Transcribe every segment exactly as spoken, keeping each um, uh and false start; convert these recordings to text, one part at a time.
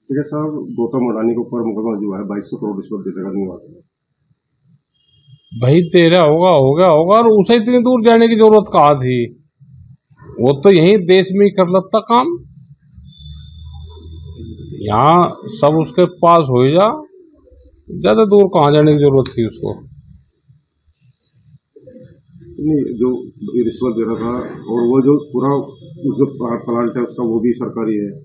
ठीक साहब, गौतम अडानी के ऊपर मुकदमा जो है बाईस सौ करोड़ रिश्वत देने का नहीं आता। भाई तेरा होगा हो गया होगा, और उसे इतनी दूर जाने की जरूरत कहाँ थी? वो तो यही देश में ही कर लेता काम, यहाँ सब उसके पास हो जा, ज्यादा दूर कहाँ जाने की जरूरत थी उसको? नहीं, जो रिश्वत दे रहा था और वो जो पूरा जो प्लांट है उसका वो भी सरकारी है।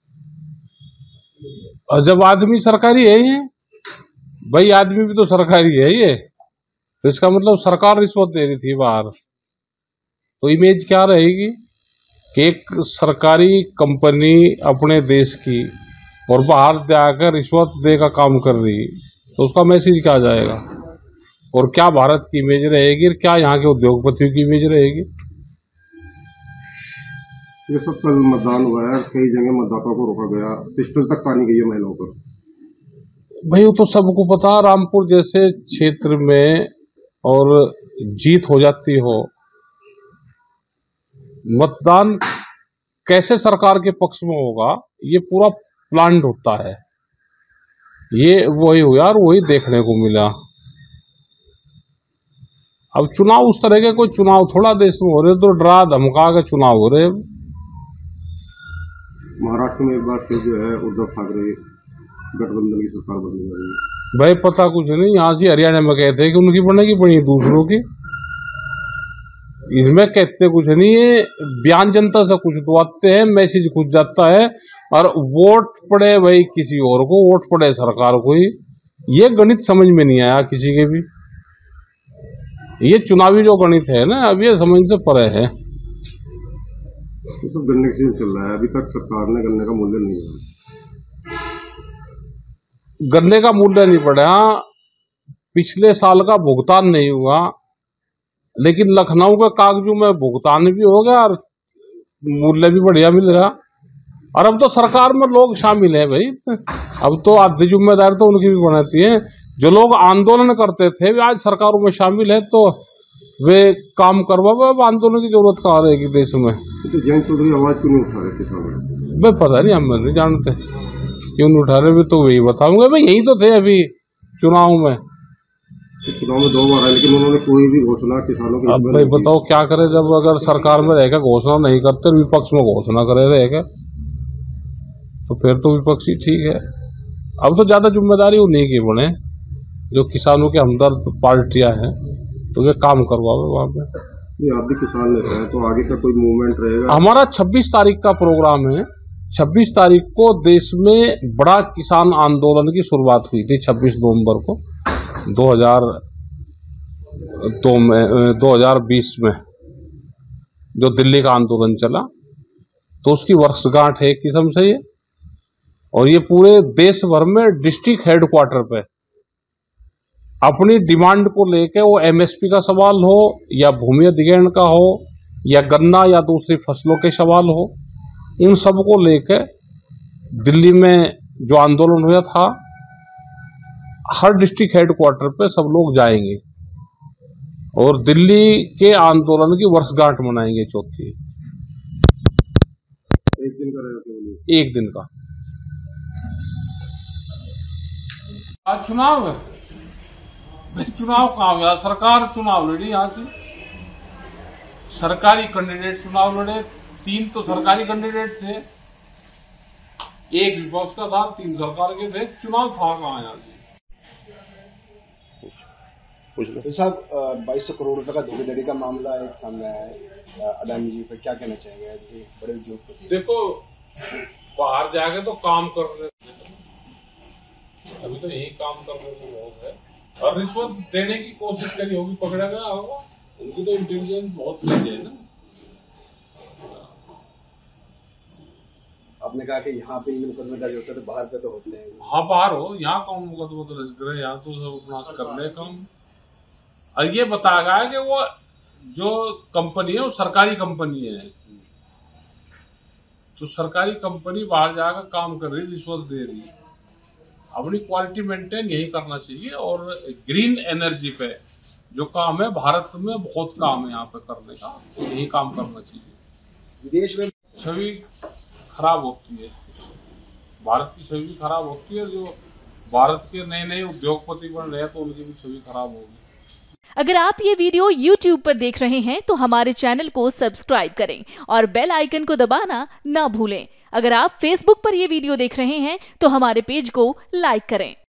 और जब आदमी सरकारी है ये, भाई आदमी भी तो सरकारी है ये, तो इसका मतलब सरकार रिश्वत दे रही थी बाहर, तो इमेज क्या रहेगी कि एक सरकारी कंपनी अपने देश की और बाहर जाकर रिश्वत दे का काम कर रही, तो उसका मैसेज क्या जाएगा? और क्या भारत की इमेज रहेगी, और क्या यहाँ के उद्योगपतियों की इमेज रहेगी? ये सब कल मतदान हुआ है, कई जगह मतदाताओं को रोका गया, पिस्टल तक तानी गई है महिलाओं पर। भाई वो तो सबको पता, रामपुर जैसे क्षेत्र में और जीत हो जाती हो, मतदान कैसे सरकार के पक्ष में होगा, ये पूरा प्लान्ड होता है। ये वही हो यार, वही देखने को मिला। अब चुनाव उस तरह के कोई चुनाव थोड़ा देश में हो रहे, तो डरा धमका के चुनाव हो रहे। महाराष्ट्र में एक बार फिर जो है उद्धव ठाकरे गठबंधन की सरकार बनने जा रही है। भाई पता कुछ नहीं, यहाँ से हरियाणा में कहते हैं कि उनकी बनेगी, बनी दूसरों की। इसमें कहते कुछ नहीं है, बयान जनता से कुछ दुआते हैं, मैसेज कुछ जाता है, और वोट पड़े भाई किसी और को, वोट पड़े सरकार को ही। ये गणित समझ में नहीं आया किसी के भी। ये चुनावी जो गणित है ना, अब ये समझ से परे है। तो सब गन्ने का सीजन चल रहा है, अभी तक सरकार ने गन्ने का मूल्य नहीं बढ़ाया। गन्ने का मूल्य नहीं बढ़ा, पिछले साल का भुगतान नहीं हुआ, लेकिन लखनऊ के कागजों में भुगतान भी हो गया और मूल्य भी बढ़िया मिल रहा। और अब तो सरकार में लोग शामिल हैं भाई, अब तो आधी जिम्मेदारी तो उनकी भी बनाती है। जो लोग आंदोलन करते थे वे आज सरकारों में शामिल है, तो वे काम करवा, अब आंदोलन की जरूरत कहाँ रहेगी देश में? तो जयंत चौधरी आवाज क्यों नहीं उठा रहे किसानों? भाई पता नहीं, हम नहीं जानते क्यों नहीं उठा रहे, भी तो वही बताऊंगे। भाई यही तो थे अभी चुनाव में, चुनाव में दो बार आए, लेकिन उन्होंने कोई भी घोषणा किसानों के। अब भाई बताओ क्या करे, जब अगर सरकार में रहकर घोषणा नहीं करते, विपक्ष में घोषणा करे रहेगा, तो फिर तो विपक्षी ठीक है। अब तो ज्यादा जिम्मेदारी उन्हीं की बने जो किसानों के हमदर्द पार्टियां हैं, तो वे काम करवावे वहां पे। आप भी किसान नेता है, तो आगे का कोई मूवमेंट रहेगा? हमारा छब्बीस तारीख का प्रोग्राम है। छब्बीस तारीख को देश में बड़ा किसान आंदोलन की शुरुआत हुई थी, छब्बीस नवंबर को दो हजार दो में दो हजार बीस में जो दिल्ली का आंदोलन चला, तो उसकी वर्षगांठ है एक किस्म से ये। और ये पूरे देश भर में डिस्ट्रिक्ट हेडक्वार्टर पे अपनी डिमांड को लेके, वो एमएसपी का सवाल हो या भूमि अधिग्रहण का हो या गन्ना या दूसरी फसलों के सवाल हो, उन सब को लेके दिल्ली में जो आंदोलन हुआ था, हर डिस्ट्रिक्ट हेडक्वार्टर पे सब लोग जाएंगे और दिल्ली के आंदोलन की वर्षगांठ मनाएंगे, चौथी। एक दिन का रहेगा? एक दिन का। आज चुनाव है, चुनाव कहाँ हुआ? सरकार चुनाव लड़ी, यहाँ से सरकारी कैंडिडेट चुनाव लड़े। तीन तो सरकारी कैंडिडेट थे, एक विपक्ष का था, तीन सरकार के थे। चुनाव था कहाँ यहाँ से? तो साहब बाईस सौ करोड़ रुपए का धोखाधड़ी का मामला एक सामने आया है अडानी जी पे, क्या कहना चाहेंगे? बड़े उद्योगपति देखो, बाहर जाके तो काम कर रहे, अभी तो यही काम करने को बहुत है, और रिश्वत देने की कोशिश करी होगी, पकड़ा गया होगा। उनकी तो इंटेलिजेंस बहुत सही है ना। आपने कहा कि यहाँ पे मुकदमे दर्ज होते हैं, तो बाहर पे तो होते हैं। हाँ बाहर हो, यहाँ कौन मुकदमा दर्ज करे? यहाँ तो सब अपना करने काम। और ये बताया गया है कि वो जो कंपनी है वो सरकारी कंपनी है, तो सरकारी कंपनी बाहर जाकर काम कर रही, रिश्वत दे रही। अपनी क्वालिटी मेंटेन यही करना चाहिए। और ग्रीन एनर्जी पे जो काम है, भारत में बहुत काम है यहाँ पे करने का, तो यही काम करना चाहिए। विदेश में छवि खराब होती है भारत की छवि भी खराब होती है, और जो भारत के नए नए उद्योगपति बन रहे हैं तो उनकी भी छवि खराब होगी। अगर आप ये वीडियो यूट्यूब पर देख रहे हैं तो हमारे चैनल को सब्सक्राइब करें और बेल आइकन को दबाना ना भूलें। अगर आप फेसबुक पर ये वीडियो देख रहे हैं तो हमारे पेज को लाइक करें।